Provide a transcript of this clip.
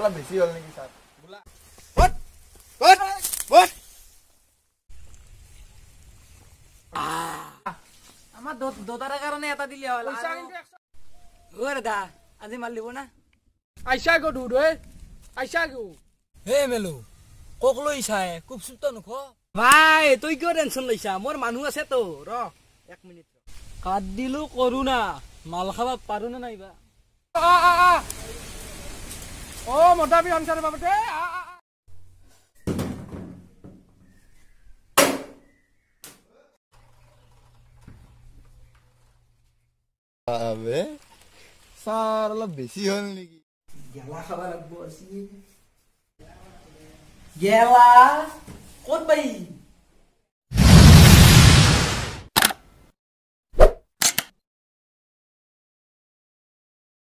অলপ বেছি হ'ল নেকি ছাৰ আমার দোতার কারণে এটা দিলে হল ও দাদা আজি মাল দিব না আইসা গো দুধ হে আইসা গো হে মেলু কক লৈ চাই খুব সুপ্ত নখ ভাই তুই কিয় টেনশন লৈছা মোর মানুহ আছে তো র 1 মিনিট কাট দিলু কरू না মাল খাবা পারু না নাইবা ও মোটা বি আনসার বাবতে আবে ছাৰ অলপ বেছি হ'ল নেকি গেলা খাবা লাগবো আছে গেলা কোন ভাই